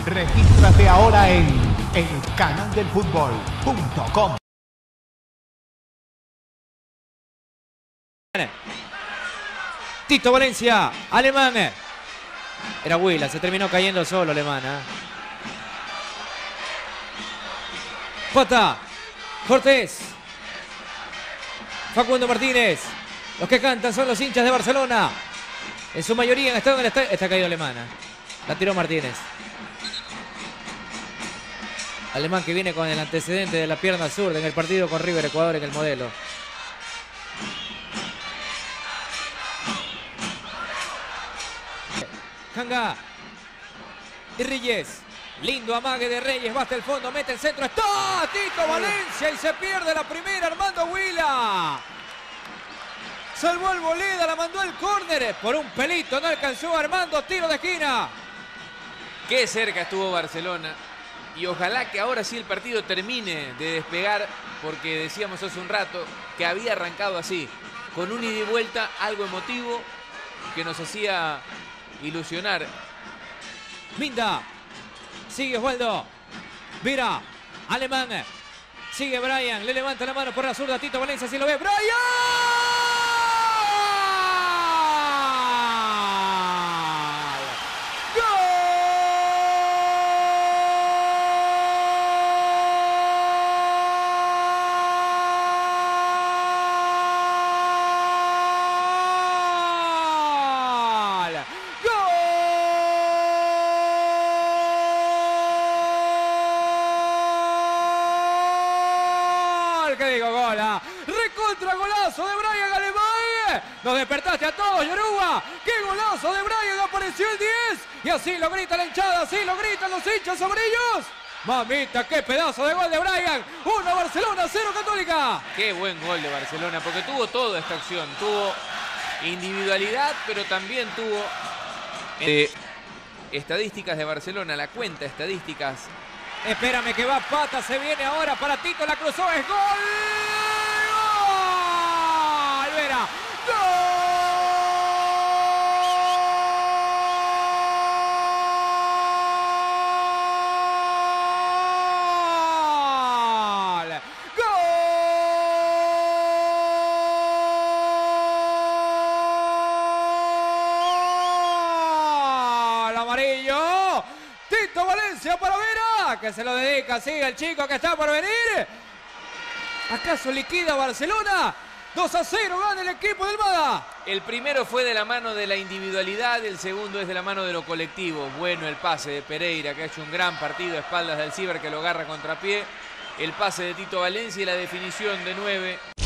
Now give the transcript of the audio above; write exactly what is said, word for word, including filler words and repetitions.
Regístrate ahora en el canal del fútbol punto com. Tito Valencia, Alemán. Era Huila, se terminó cayendo solo Alemán. ¿eh? Pata, Cortés, Facundo Martínez. Los que cantan son los hinchas de Barcelona. En su mayoría han estado en el estadio. Está caído Alemán. ¿eh? La tiró Martínez. Alemán que viene con el antecedente de la pierna zurda en el partido con River Ecuador en el modelo. Kanga y Reyes. Lindo amague de Reyes, va hasta el fondo, mete el centro. ¡Está! Tito Valencia y se pierde la primera Armando Huila. Salvó el Boleda, la mandó el córner. Por un pelito no alcanzó Armando, tiro de esquina. Qué cerca estuvo Barcelona. Y ojalá que ahora sí el partido termine de despegar, porque decíamos hace un rato que había arrancado así, con un ida y vuelta, algo emotivo que nos hacía ilusionar. Minda, sigue Osvaldo, mira, Alemán, sigue Brian, le levanta la mano por la zurda, Tito Valencia, si lo ve, ¡Brian! ¿Qué digo? Gola. Recontra golazo de Brian Alemán. Nos despertaste a todos, Yoruba. ¡Qué golazo de Brian! Apareció el diez. Y así lo grita la hinchada, así lo gritan los hinchas sobre ellos. Mamita, qué pedazo de gol de Brian. uno Barcelona, cero Católica. Qué buen gol de Barcelona, porque tuvo toda esta acción. Tuvo individualidad, pero también tuvo eh, estadísticas de Barcelona, la cuenta estadísticas. Espérame que va Pata, se viene ahora para Tito, la cruzó, es gol. ¡Gol! Vera, ¡gol! ¡Gol! Amarillo. Tito Valencia para Vera, que se lo dedica, sigue el chico que está por venir. ¿Acaso liquida Barcelona? dos a cero gana el equipo del Mada. El primero fue de la mano de la individualidad, el segundo es de la mano de lo colectivo. Bueno el pase de Pereira, que ha hecho un gran partido a espaldas del Ciber, que lo agarra contrapié. El pase de Tito Valencia y la definición de nueve.